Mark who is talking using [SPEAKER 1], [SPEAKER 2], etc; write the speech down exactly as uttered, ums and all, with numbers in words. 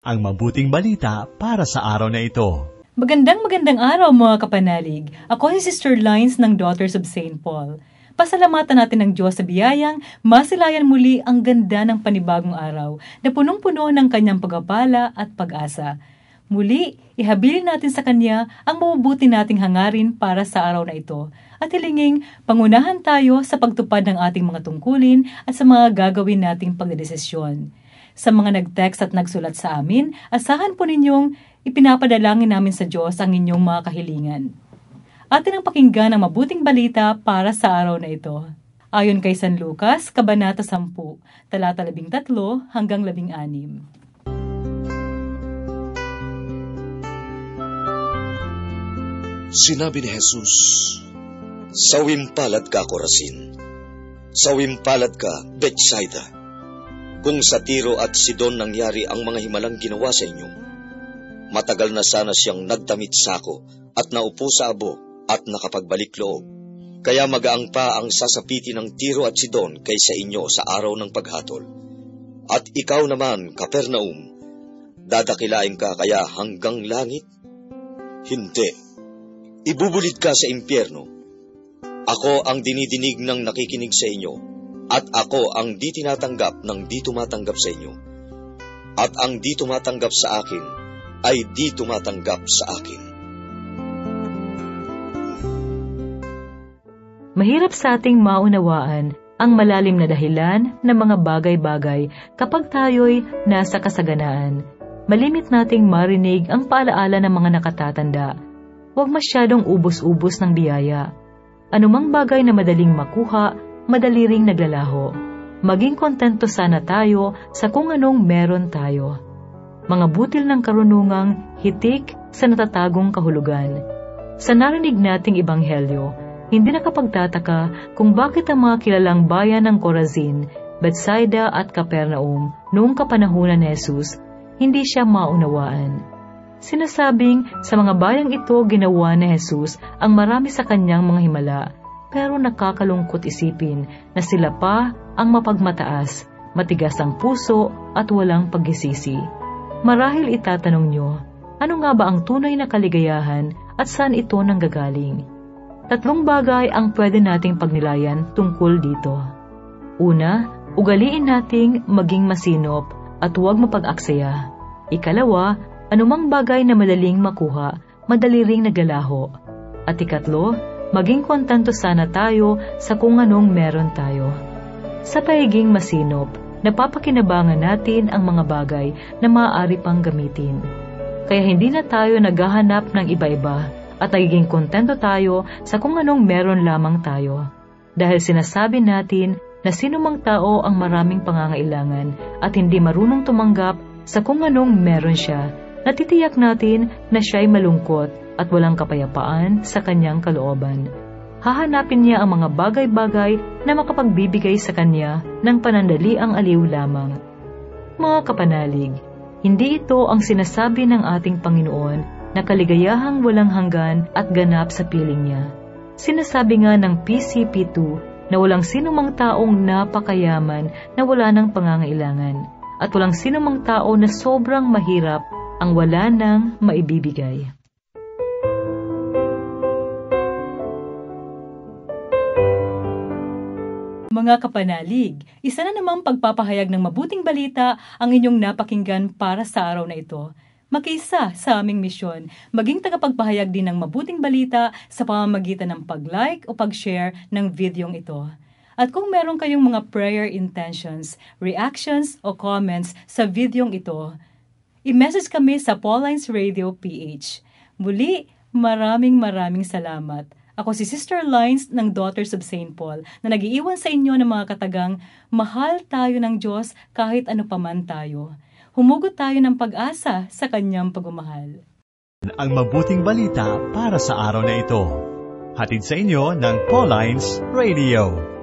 [SPEAKER 1] ang mabuting balita para sa araw na ito.
[SPEAKER 2] Magandang magandang araw mga kapanalig. Ako si Sister Lines ng Daughters of Saint Paul. Pasalamatan natin ng Diyos sa biyayang masilayan muli ang ganda ng panibagong araw na punong-puno ng kanyang pagpapala at pag-asa. Muli, ihabilin natin sa Kanya ang mabubuti nating hangarin para sa araw na ito at hilinging pangunahan tayo sa pagtupad ng ating mga tungkulin at sa mga gagawin nating pagdedesisyon. Sa mga nag-text at nagsulat sa amin, asahan po ninyong ipinapadalangin namin sa Diyos ang inyong mga kahilingan. Atin ang pakinggan ang mabuting balita para sa araw na ito. Ayon kay San Lucas, Kabanata ten, talata labing tatlo hanggang labing anim.
[SPEAKER 3] Sinabi ni Jesus, "Sawimpalad ka, Corazin. Sawimpalad ka, Bethsaida. Kung sa Tiro at Sidon nangyari ang mga himalang ginawa sa inyo, matagal na sana siyang nagdamit sako at naupo sa abo at nakapagbalik loob. Kaya magaang pa ang sasapiti ng Tiro at Sidon kaysa inyo sa araw ng paghatol. At ikaw naman, Capernaum, dadakilain ka kaya hanggang langit? Hindi. Ibubulit ka sa impyerno. Ako ang dinidinig ng nakikinig sa inyo, at ako ang di tinatanggap ng di tumatanggap sa inyo. At ang di tumatanggap sa akin ay di tumatanggap sa akin."
[SPEAKER 2] Mahirap sa ating maunawaan ang malalim na dahilan ng mga bagay-bagay kapag tayo'y nasa kasaganaan. Malimit nating marinig ang paalaala ng mga nakatatanda. Huwag masyadong ubos-ubos ng biyaya. Anumang bagay na madaling makuha, madali ring naglalaho. Maging kontento sana tayo sa kung anong meron tayo. Mga butil ng karunungang hitik sa natatagong kahulugan. Sa narinig nating ebanghelyo, hindi nakapagtataka kung bakit ang mga kilalang bayan ng Corazin, Bethsaida at Capernaum noong kapanahunan ni Jesus, hindi siya maunawaan. Sinasabing sa mga bayang ito ginawa ni Jesus ang marami sa kanyang mga himala, pero nakakalungkot isipin na sila pa ang mapagmataas, matigas ang puso at walang paggisisi. Marahil itatanong nyo, ano nga ba ang tunay na kaligayahan at saan ito nanggagaling? Tatlong bagay ang pwede nating pagnilayan tungkol dito. Una, ugaliin nating maging masinop at huwag mapag-aksaya. Ikalawa, anumang bagay na madaling makuha, madali ring naglalaho. At ikatlo, maging kontento sana tayo sa kung anong meron tayo. Sa pagiging masinop, napapakinabangan natin ang mga bagay na maaari pang gamitin. Kaya hindi na tayo naghahanap ng iba-iba at nagiging kontento tayo sa kung anong meron lamang tayo. Dahil sinasabi natin na sino mang tao ang maraming pangangailangan at hindi marunong tumanggap sa kung anong meron siya, natitiyak natin na siya'y malungkot at walang kapayapaan sa kanyang kalooban. Hahanapin niya ang mga bagay-bagay na makapagbibigay sa kanya ng panandaliang aliw lamang. Mga kapanalig, hindi ito ang sinasabi ng ating Panginoon na kaligayahang walang hanggan at ganap sa piling niya. Sinasabi nga ng P C P two na walang sinumang taong napakayaman na wala ng pangangailangan at walang sinumang tao na sobrang mahirap ang wala nang maibibigay. Mga kapanalig, isa na namang pagpapahayag ng mabuting balita ang inyong napakinggan para sa araw na ito. Makiisa sa aming misyon, maging tagapagpahayag din ng mabuting balita sa pamamagitan ng pag-like o pag-share ng videong ito. At kung meron kayong mga prayer intentions, reactions o comments sa videong ito, i-message kami sa Paulines Radio P H. Muli, maraming maraming salamat. Ako si Sister Lines ng Daughters of Saint Paul na nag-iiwan sa inyo ng mga katagang mahal tayo ng Diyos kahit ano paman tayo. Humugot tayo ng pag-asa sa kanyang pagmamahal.
[SPEAKER 1] Ang mabuting balita para sa araw na ito. Hatid sa inyo ng Paulines Radio.